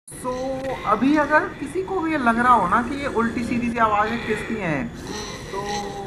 सो अभी अगर किसी को भी ये लग रहा हो ना कि ये उल्टी सीधी सी आवाज़ें किसकी हैं, तो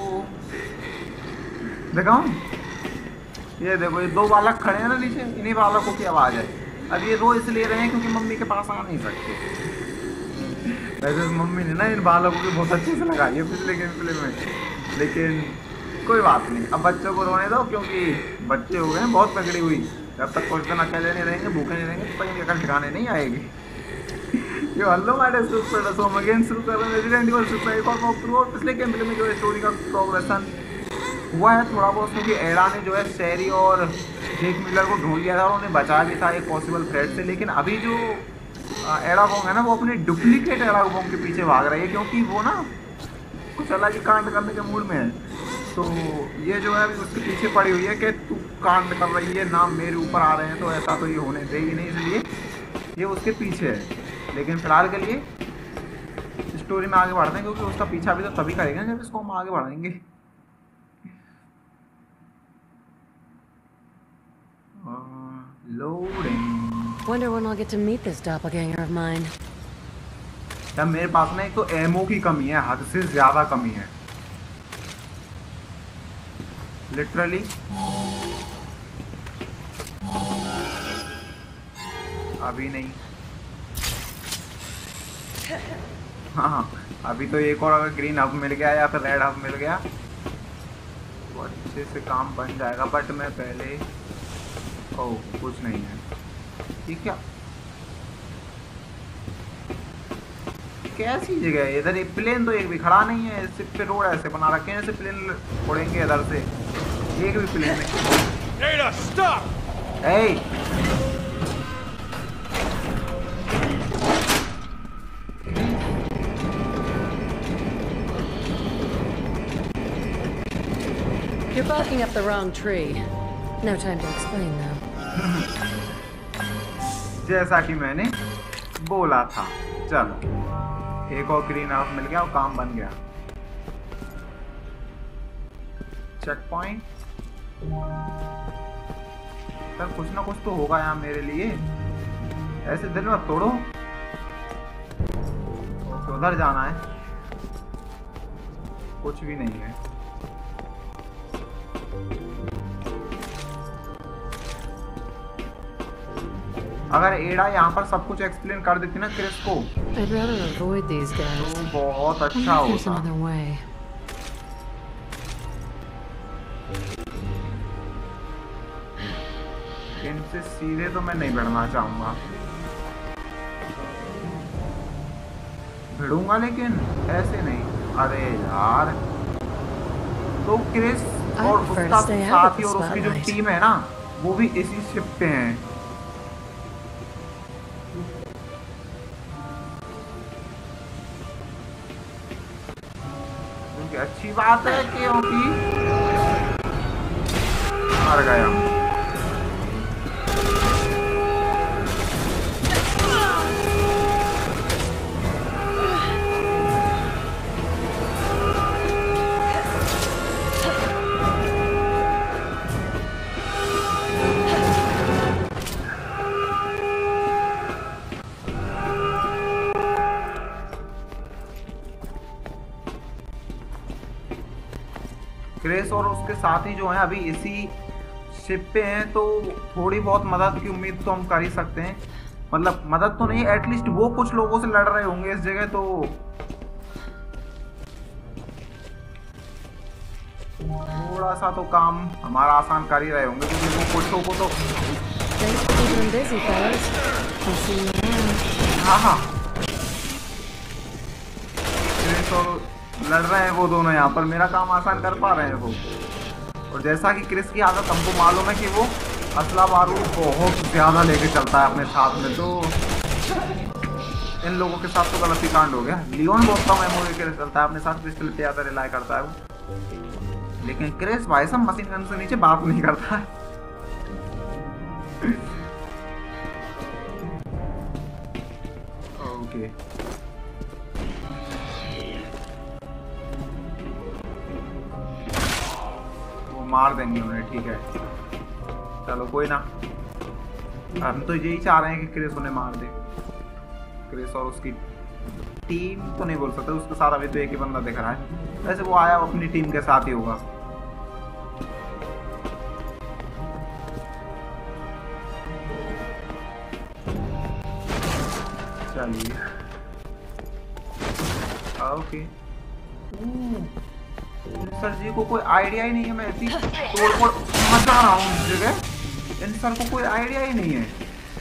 दिखाऊं? ये देखो, ये दो बालक खड़े हैं ना नीचे, इन्हीं बालकों की आवाज़ है। अब ये रो इसलिए रहे हैं क्योंकि मम्मी के पास आ नहीं सकते। वैसे मम्मी ने ना इन बालकों की बहुत अच्छे से लगाई है पिछले गेम प्ले में, लेकिन कोई बात नहीं, अब बच्चों को रोने दो क्योंकि बच्चे हो गए हैं बहुत पकड़ी हुई। जब तक कुछ दिन अकेले नहीं रहेंगे, भूखे नहीं रहेंगे, तब तक इनकी अकल ठिकाने नहीं आएगी। Yo hello my dear friends, हम अगेन शुरू कर रहे हैं रेजिडेंट इविल 6 का एक और वॉक थ्रू। और पिछले गेम प्ले में जो है स्टोरी का प्रोग्रेशन हुआ है थोड़ा बहुत, क्योंकि एडा ने जो है शेरी और जेक मिलर को ढूंढ लिया था और उन्हें बचा भी था एक पॉसिबल थ्रेट से। लेकिन अभी जो एडा बॉन्ग है ना, वो अपने डुप्लीकेट एडा बॉन्ग के पीछे भाग रही है, क्योंकि वो ना कुछ अलग ही कांड करने के मूड में है। तो ये जो है अभी उसके पीछे पड़ी हुई है कि तू कांड कर रही है, नाम मेरे ऊपर आ रहे हैं, तो ऐसा तो ये होने देगी नहीं, इसलिए ये उसके पीछे है। लेकिन फिलहाल के लिए स्टोरी में आगे बढ़ते हैं, क्योंकि उसका पीछा भी तो तभी करेंगे जब इसको हम आगे बढ़ाएंगे। Loading. Wonder when I'll get to meet this doppelganger of mine. तब मेरे पास ना एक तो एमओ की कमी है, हद से ज्यादा कमी है लिटरली। अभी नहीं, हाँ अभी तो एक और अगर ग्रीन हब मिल गया या फिर रेड हब मिल गया तो अच्छे से काम बन जाएगा। बट मैं पहले, ओह कुछ नहीं है, ठीक है। कैसी जगह है इधर? एक प्लेन तो एक भी खड़ा नहीं है, सिर्फ पे रोड ऐसे बना रखे हैं जैसे प्लेन उड़ेंगे इधर से, एक भी प्लेन नहीं। Ada, stop! Hey! You're barking up the wrong tree. No time to explain though. जैसा कि मैंने बोला था। चलो एक और ग्रीन हाउस मिल गया और काम बन गया। चेक पॉइंट, सर कुछ ना कुछ तो होगा यहाँ मेरे लिए, ऐसे दिल मत तोड़ो। ओके उधर जाना है, कुछ भी नहीं है। अगर एडा यहाँ पर सब कुछ एक्सप्लेन कर देती ना क्रिस को, I'd rather avoid these guys. तो बहुत अच्छा Wonder if there's होता। another way. इनसे सीधे तो मैं नहीं भिड़ना चाहूंगा, भिड़ूंगा लेकिन ऐसे नहीं। अरे यार, तो क्रिस और उसका साथी और उसकी जो टीम है ना, वो भी इसी शिप पे हैं। अच्छी बात है क्योंकि मर गया। क्रिस और उसके साथी जो हैं अभी इसी शिप पे हैं, तो थोड़ी बहुत मदद की उम्मीद तो हम कर ही सकते हैं। मतलब मदद तो नहीं, एटलीस्ट वो कुछ लोगों से लड़ रहे होंगे इस जगह, तो थोड़ा सा तो काम हमारा आसान कर ही रहे होंगे, क्योंकि वो कुछ को तो Thanks for keeping them busy, fellas. I'll see you around. हाँ हाँ क्रिस और लड़ रहे हैं वो दोनों यहाँ पर, मेरा काम आसान कर पा रहे हैं वो। और जैसा कि क्रिस की आदत हमको मालूम है कि वो असला बारूद बहुत ज़्यादा लेके चलता है अपने साथ में, तो इन लोगों के साथ तो गलत ही कांड हो गया। लियोन बहुत कम एमओ लेके चलता है अपने साथ, पिस्टल पे ज़्यादा रिलाई करता है वो, लेकिन क्रिस भाई साहब मशीन गन से नीचे बात नहीं करता है। ओके मार देंगे उन्हें, ठीक है चलो कोई ना, हम तो यही चाह रहे हैं कि क्रिस उन्हें मार दे। क्रिस और उसकी टीम तो नहीं बोल सकते, उसके साथ अभी तो एक ही बंदा दिख रहा है। वैसे वो आया अपनी टीम के साथ ही होगा। चलिए ओके। सर जी को कोई आइडिया ही नहीं है, मैं ऐसी तोड़ फोड़ मचा रहा हूँ इस जगह, इन सर को कोई आइडिया ही नहीं है।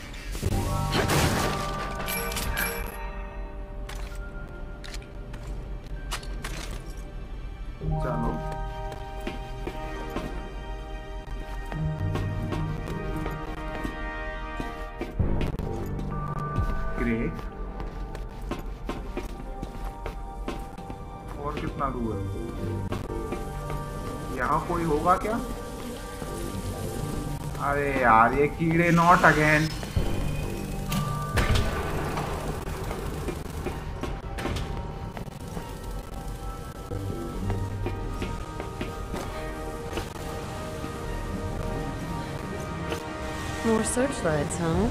चलो ग्रेट। और कितना दूर है? यहाँ कोई होगा क्या? अरे यार ये कीड़े, not again. More searchlights, huh?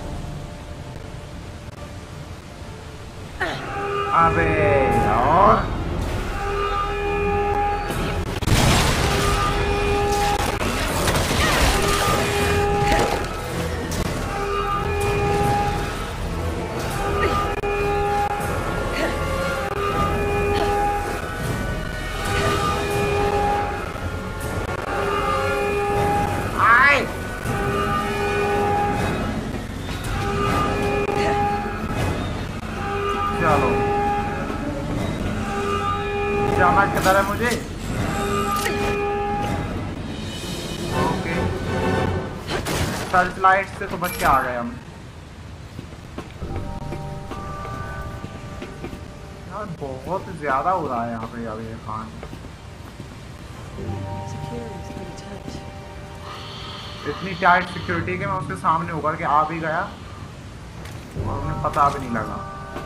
अबे यार जाना किधर है मुझे? ओके सर्च लाइट से तो बच के आ गए हम। यार बहुत ज्यादा हो रहा है यहाँ पे अब ये खान। इतनी टाइट सिक्योरिटी के मैं उसके सामने होकर के आ भी गया और उन्हें पता भी नहीं लगा।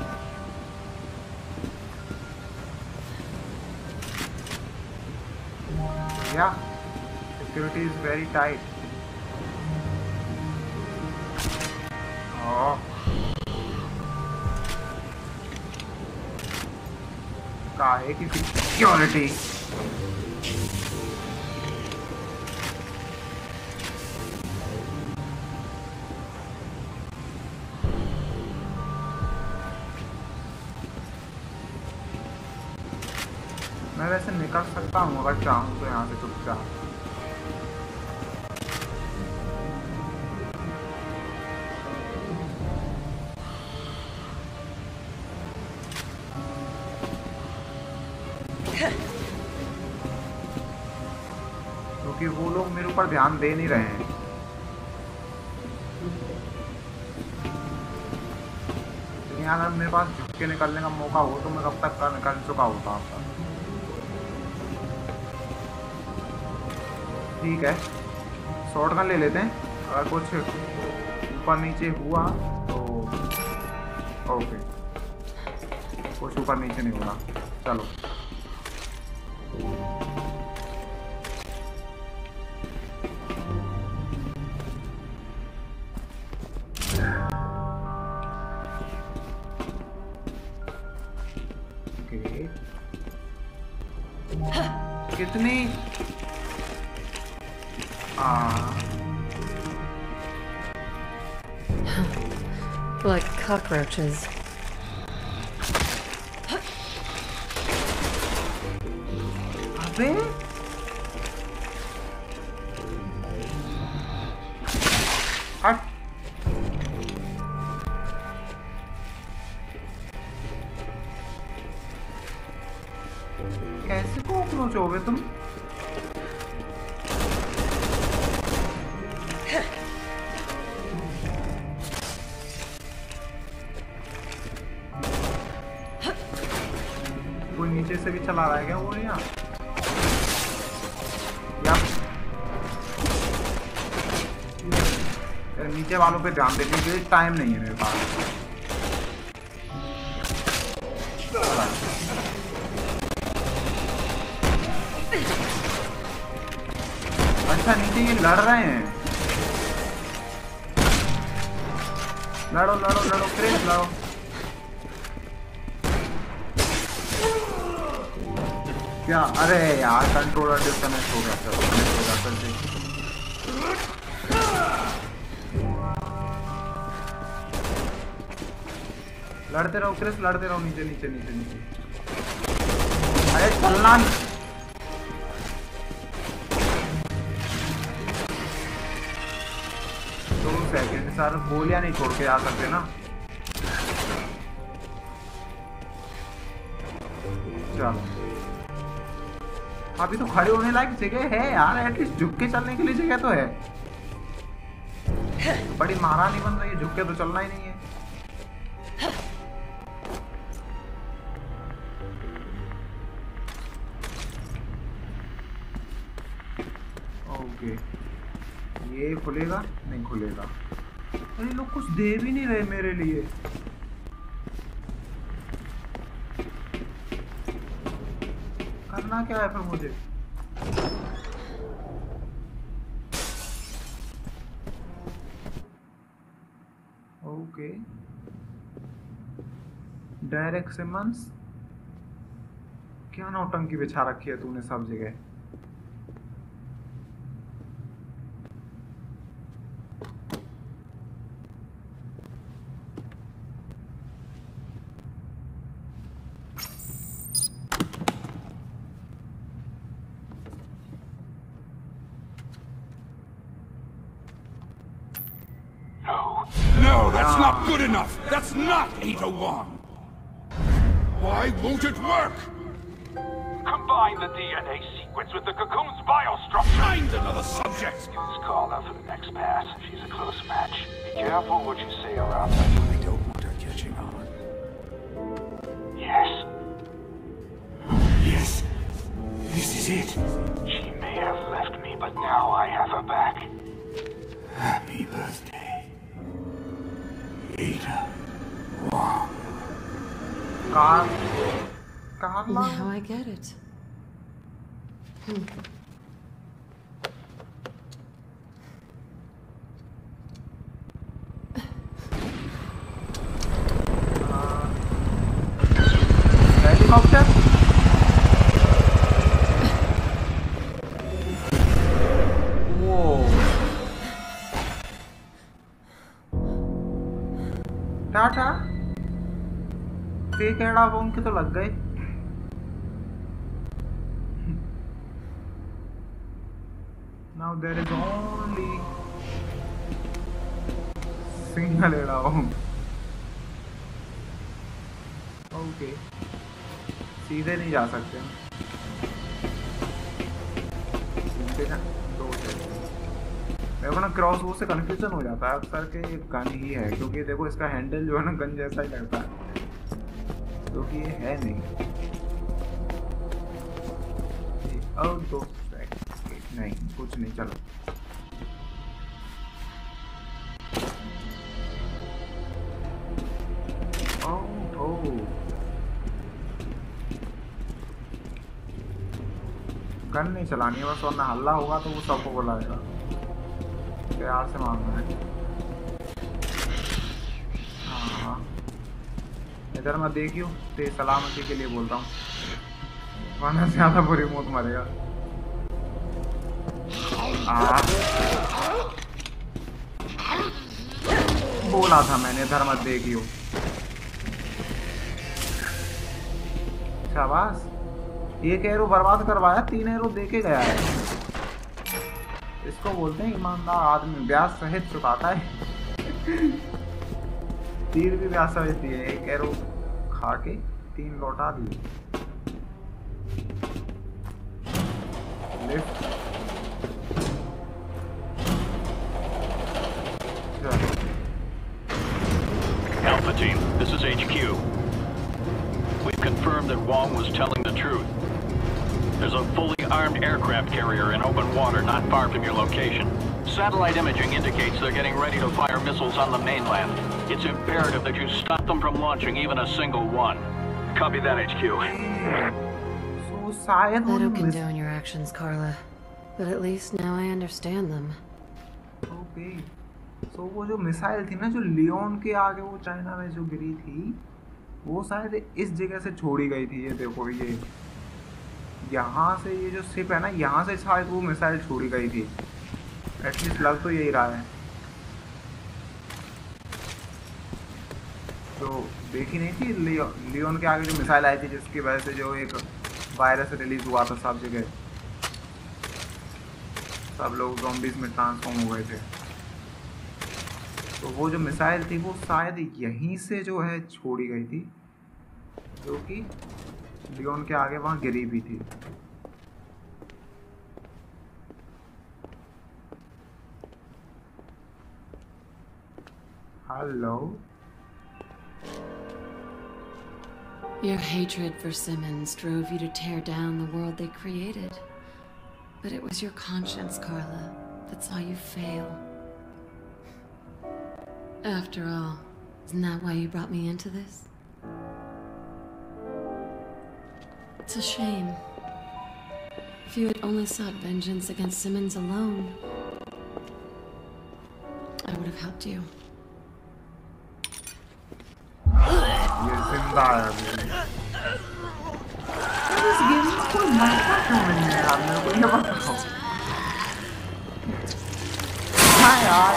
Yeah, security is very tight. Oh. काहे की सिक्योरिटी? मैं वैसे निकल सकता हूँ अगर चाहूँ तो यहाँ से चुपचाप। क्योंकि वो लोग मेरे ऊपर ध्यान दे नहीं रहे हैं। अगर मेरे पास झुक के निकलने का मौका हो तो मैं कब तक का निकल चुका होता आपका। ठीक है शॉटगन ले लेते हैं, अगर कुछ ऊपर नीचे हुआ तो ओके, कुछ ऊपर नीचे नहीं होगा। चलो कितनी Like cockroaches. अबे हट। कैसे कॉकरोच हो गए तुम? कोई नीचे से भी चला रहा है क्या वो यहाँ? नीचे वालों पे ध्यान देने के लिए टाइम नहीं है मेरे पास। अच्छा नीचे ये लड़ रहे हैं। लड़ो लड़ो लड़ो क्रिस लड़ो। क्या? अरे यार कंट्रोलर डिस्कनेक्ट हो गया। चलो कनेक्ट हो गया फिर से। लड़ते रहो क्रिस, लड़ते रहो। नीचे नीचे नीचे नीचे। अरे चलना। 2 सेकंड सर, गोलियां नहीं छोड़ के आ सकते ना। चलो अभी तो खड़े होने लायक जगह है यार, एटलीस्ट झुक के चलने के लिए जगह तो है। बड़ी महारानी बन रही है, झुक के तो चलना ही नहीं है। ओके ये खुलेगा? नहीं खुलेगा। अरे लोग कुछ दे भी नहीं रहे मेरे लिए। करना क्या है फिर मुझे? ओके डायरेक्ट सिमंस, क्या नौटंकी बिछा रखी है तूने सब जगह। No, that's not good enough! That's not 801! Why won't it work? Combine the DNA sequence with the cocoon's biostructure! Find another subject! Use Carla for the next pass. She's a close match. Be careful what you say around her. I don't want her catching on. Yes, Yes, this is it. she may have left me, but now I have her back. Happy birthday, Ada Wong. Carla? Now I get it. Helicopter? वो टाटा fake एड़ा bomb के तो लग गए। Now there is only single एड़ा bomb. Okay सीधे नहीं जा सकते। सीधे ना दो देखो ना, क्रॉस वो से कंफ्यूजन हो जाता है अक्सर के ये गन ही है, क्योंकि देखो इसका हैंडल जो है ना गन जैसा ही लगता है, क्योंकि ये है नहीं। और दो नहीं कुछ नहीं, चलो गन नहीं चलानी है बस, वरना हल्ला होगा तो वो सबको बुलाएगा। प्यार से मांगना है। हाँ इधर मैं देखियो ते सलामती के लिए बोल रहा हूँ, वरना ज्यादा बुरी मौत मरेगा। बोला था मैंने इधर मत देखियो। शाबाश, एक एरो बर्बाद करवाया, 3 एरो देके गया है। इसको बोलते हैं ईमानदार आदमी, ब्याज सहित चुकाता है। तीर भी ब्याज सहित दिए, 1 एरो खा के 3 लौटा दिए। Alpha Team, this is HQ. We've confirmed that Wong was telling the truth. There's a fully armed aircraft carrier in open water not far from your location. Satellite imaging indicates they're getting ready to fire missiles on the mainland. It's imperative that you stop them from launching even a single one. Copy that, HQ. So शायद That'll condone your actions, Carla. But at least now I understand them. Okay so वो जो missile थी ना जो Leone के आगे वो China में जो गिरी थी, वो शायद इस जगह से छोड़ी गई थी। ये देखो यहाँ से ये जो शिप है ना, यहाँ से शायद वो मिसाइल छोड़ी गई थी, एटलीस्ट लग तो यही रहा है। तो देखी नहीं थी लियोन के आगे जो मिसाइल आई थी, जिसकी वजह से जो एक वायरस रिलीज हुआ था सब जगह, सब लोग ज़ॉम्बीज में ट्रांसफॉर्म हो गए थे। तो वो जो मिसाइल थी वो शायद यहीं से जो है छोड़ी गई थी, जो कि लियोन के आगे वहाँ गिरी भी थी। Hello. Your hatred for Simmons drove you to tear down the world they created. But it was your conscience, Carla, that saw you fail. After all, isn't that why you brought me into this? It's a shame. If you had only sought vengeance against Simmons alone, I would have helped you. ये जिंदा है अभी। इस game में कोई मरता क्यों नहीं है यार, मेरे को ये बताओ। हाँ यार।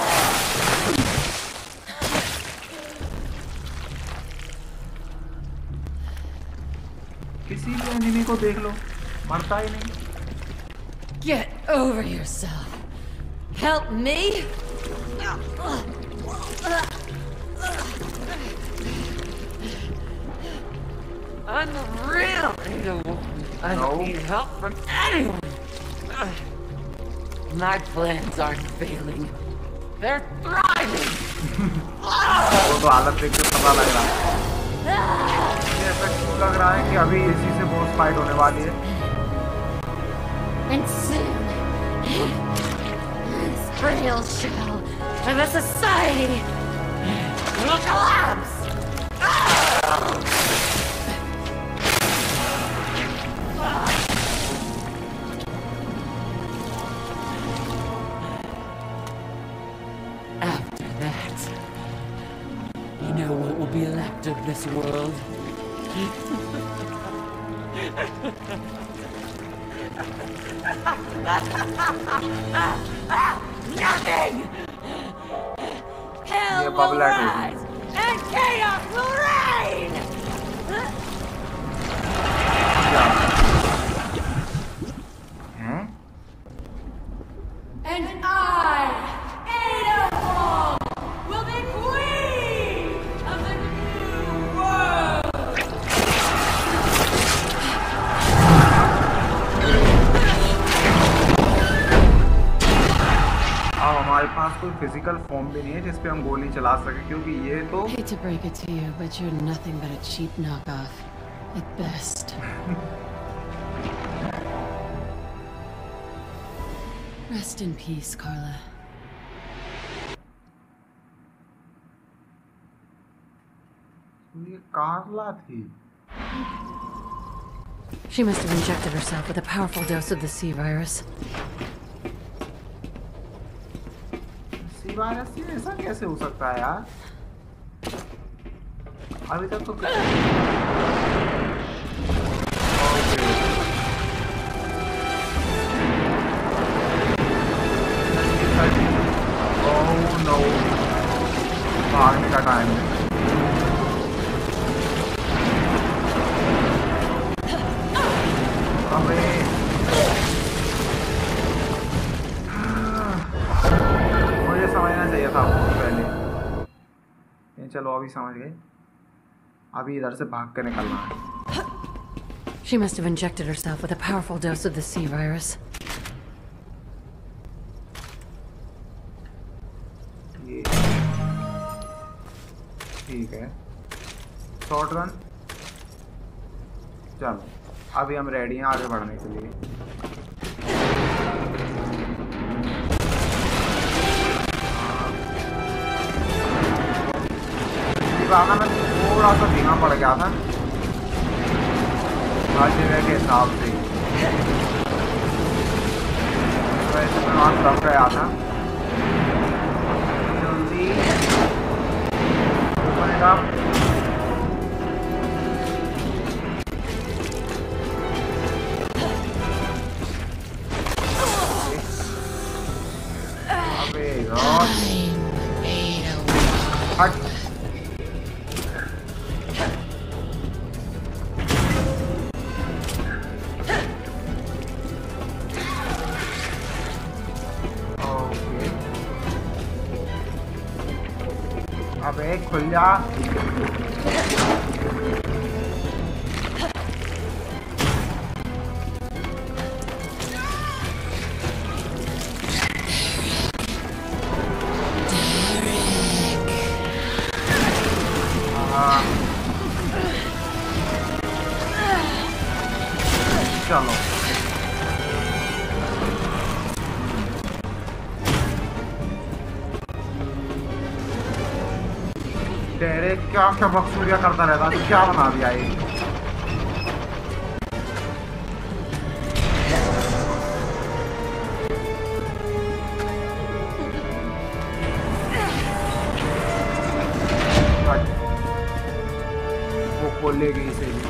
किसी भी एनिमी को देख लो, मरता ही नहीं। Get over yourself. Help me? I'm the real Ada. I don't need help from anyone. My plans aren't failing. They're thriving. वो तो हालत देख के पता लग रहा है। ये ऐसा क्यों लग रहा है कि अभी इसी से बॉस फाइट होने वाली है। And soon, this frail shell of a society will collapse. After that, you know what will be left of this world? Nothing! Hell will rise, and chaos will reign! हैं? And I, Ada Wong, will be queen of the new world! अब हमारे पास कोई physical form भी नहीं है जिसपे हम गोली चला सके, क्योंकि ये तो Hate to break it to you, but you're nothing but a cheap knockoff. At best. Rest in peace, Carla. ये कार्ला थी। She must have injected herself with a powerful dose of the C virus. C virus से ऐसा कैसे हो सकता है यार? अभी तक तो ओह नो, भागने का टाइम है। अबे मुझे समझना चाहिए था पहले। चलो अभी समझ गए, अभी इधर से भाग के निकलना है। She must have injected herself with a powerful dose of the C virus. ये ठीक है, शॉर्ट गन। चलो अभी हम रेडी हैं आगे बढ़ने के लिए। दीवाना में थोड़ा सा धीमा पड़ गया था हर जगह के हिसाब से, वैसे मैं वहाँ दब गया था। जल्दी ओपन इट अप। खुल जा। चलो डेरेक क्या क्या बकसूरिया करता रहता, तो क्या बना दिया ये। वो खोलेगी इसे भी।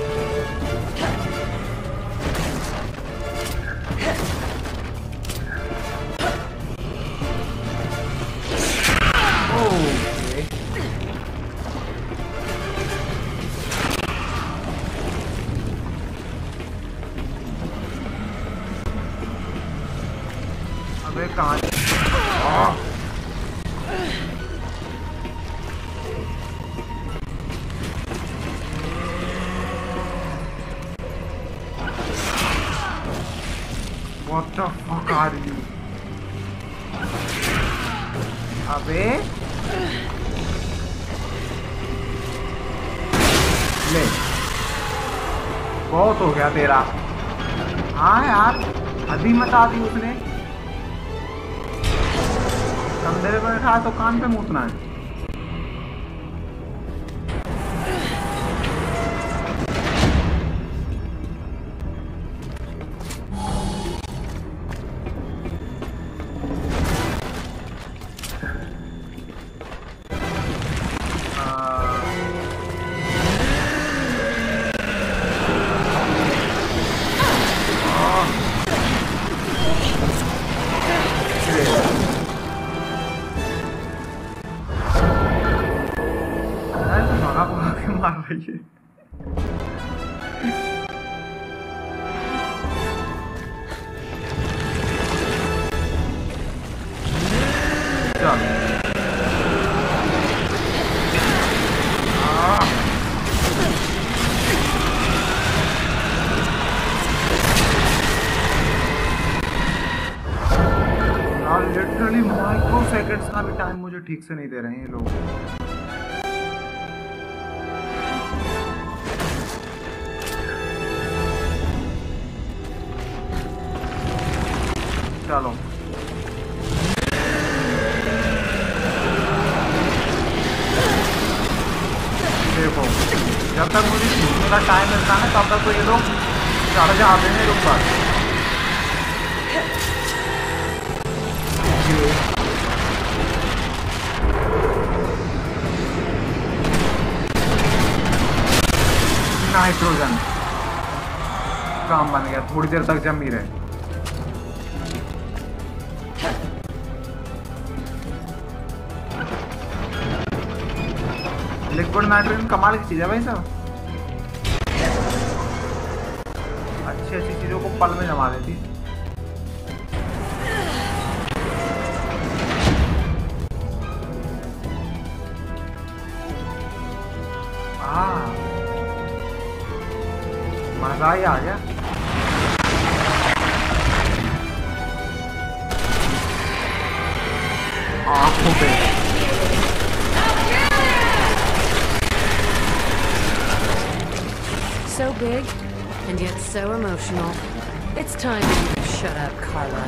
What the fuck are you? अबे ले, बहुत हो गया तेरा। हाँ यार, अभी मचा दी उसने। कंधे पे बैठा है तो कान पे मूतना है। मार रही है। लिटरली माइक्रो सेकंड्स का भी टाइम मुझे ठीक से नहीं दे रहे हैं ये लोग। चलो देखो, जब तक मुझे छूटने का टाइम मिलता है तब तक तो ये लोग चढ़ जाते हैं ऊपर। नाइट्रोजन काम बन गया, थोड़ी देर तक जम ही रहे। लिक्विड नाइट्रोजन कमाल की चीज है भाई साहब, अच्छी अच्छी चीजों को पल में जमा देती है। मजा ही आ गया। आंखों पे so big and yet so emotional. It's time you shut up, Carla.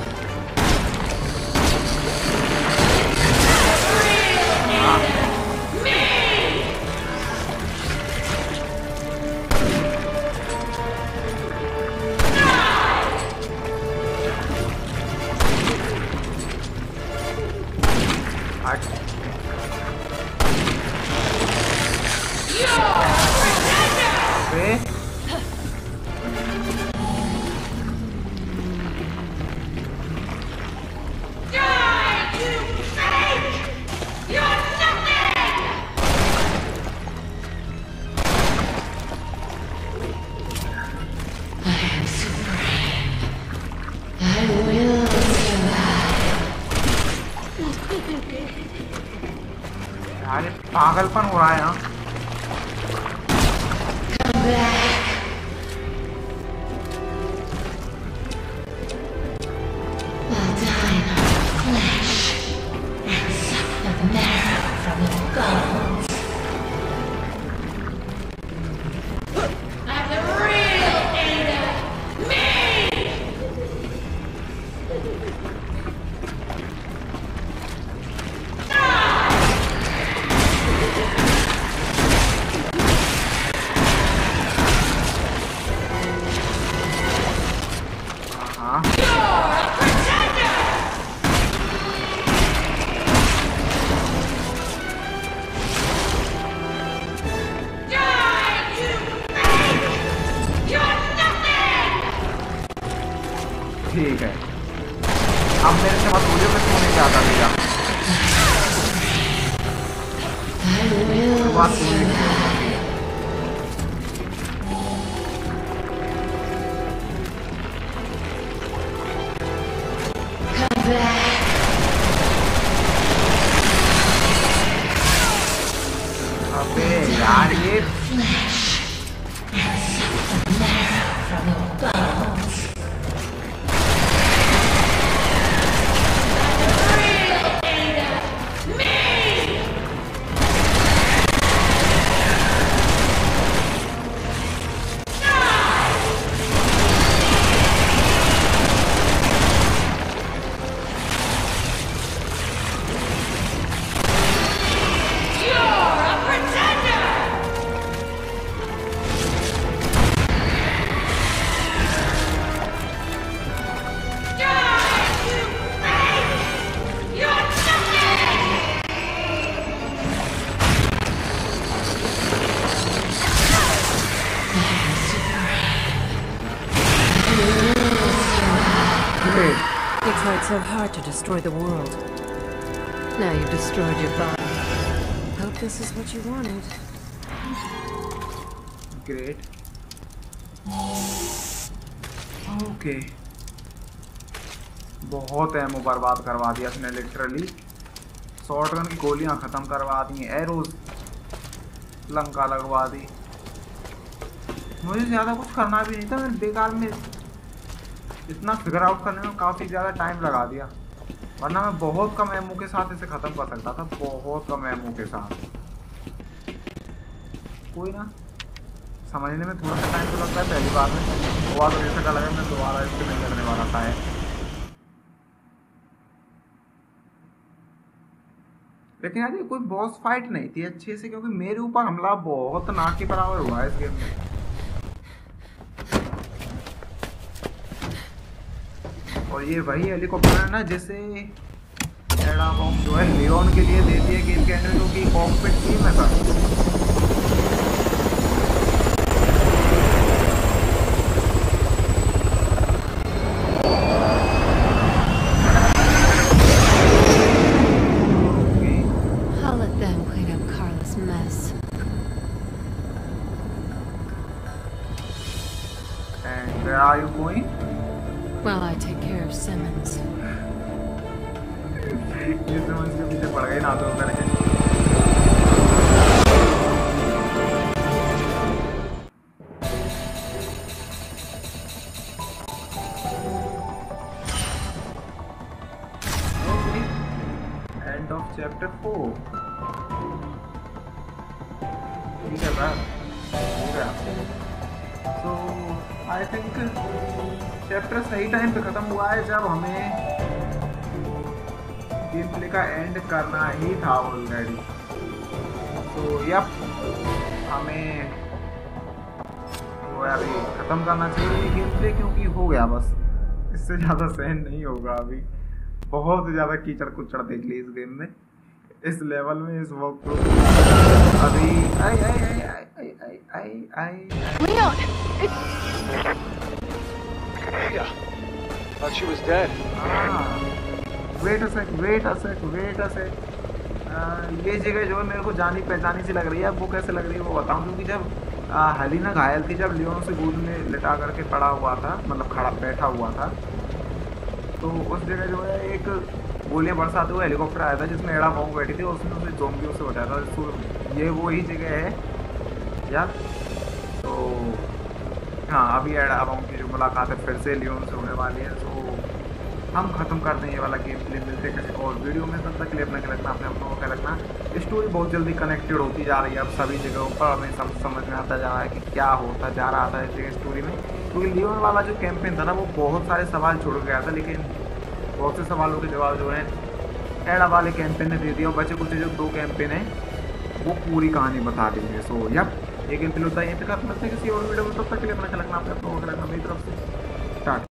Die, you snake! You're nothing! पागलपन हो रहा है यहाँ। ठीक है, अब मेरे से मत बोलिए मैं सोने जाता भैया। बात अबे यार ये You tried so hard to destroy the world. Now you've destroyed your body. Hope this is what you wanted. Great. Okay, बहुत एमो बर्बाद करवा दिया इसने लिटरली। शॉटगन की गोलियां खत्म करवा दी, एरोज लंका लगवा दी। मुझे ज़्यादा कुछ करना भी नहीं था, मैंने बेकार में इतना फिगर आउट करने में काफ़ी ज़्यादा टाइम लगा दिया, वरना मैं बहुत कम एमओ के साथ इसे ख़त्म कर सकता था, बहुत कम एमओ के साथ। कोई ना, समझने में थोड़ा सा टाइम तो लगता है पहली बार में, हुआ तो जैसा का लगा मैं दोबारा इससे नहीं करने वाला था। लेकिन यार ये कोई बॉस फाइट नहीं थी अच्छे से, क्योंकि मेरे ऊपर हमला बहुत ना के बराबर हुआ है इस गेम में। और ये वही हेलीकॉप्टर है ना जिसे एडा बॉम्ब जो है लियोन के लिए देती है गेम के अंदर, जो कि कॉकपिट टीम है sir. Are you going? Well, I take care of Simmons. ये Simmons के पीछे पड़ गई ना तो करके। Okay. End of chapter 4. ठीक है बात, हो गया। So I think चैप्टर सही टाइम पे ख़त्म हुआ है, जब हमें गेम प्ले का एंड करना ही था ऑलरेडी। तो यप, हमें वो अभी ख़त्म करना चाहिए गेम प्ले, क्योंकि हो गया बस, इससे ज़्यादा सहन नहीं होगा अभी। बहुत ज़्यादा कीचड़ कुचड़ देख ली इस गेम में, इस लेवल में, इस वॉक थ्रू। अभी Yeah, thought she was dead. Wait a sec. ये जगह जो है मेरे को जानी पहचानी सी लग रही है। वो कैसे लग रही है वो बताऊँ, क्योंकि जब हेलिना घायल थी, जब लियोन से गोद में लिटा करके पड़ा हुआ था, मतलब खड़ा बैठा हुआ था, तो उस जगह जो है एक गोलियां बरसाते हुए हेलीकॉप्टर आया था जिसमें एडा बॉम्ब बैठी थी, और उसने उसे ज़ोंबियों से बचाया था। ये वो ही जगह है यार। तो हाँ, अभी अब उनकी जो मुलाकात है फिर से लियोन से होने वाली है। तो हम ख़त्म कर दें ये वाला गेम प्ले, मिलते हैं किसी और वीडियो में। तब तक के लिए अपना क्या लगना, अपने अपनों का लगना। स्टोरी बहुत जल्दी कनेक्टेड होती जा रही है अब सभी जगहों पर। हमें समझ में आता जा रहा है कि क्या होता जा रहा था इस जगह स्टोरी में। क्योंकि लियोन वाला जो कैंपेन था ना, वो बहुत सारे सवाल छोड़ गया था, लेकिन बहुत से सवालों के जवाब जो है एडा वाले कैंपेन ने दे दिया। और बचे कुछ जो 2 कैंपेन है वो पूरी कहानी बता देंगे। सो यप, ये गेम प्ले होता है। यहीं पे कर सकते हैं किसी और वीडियो में। तब तक के लिए अपना क्या लगना, अपने अपनों का लगना। मेरी तरफ से स्टार्ट।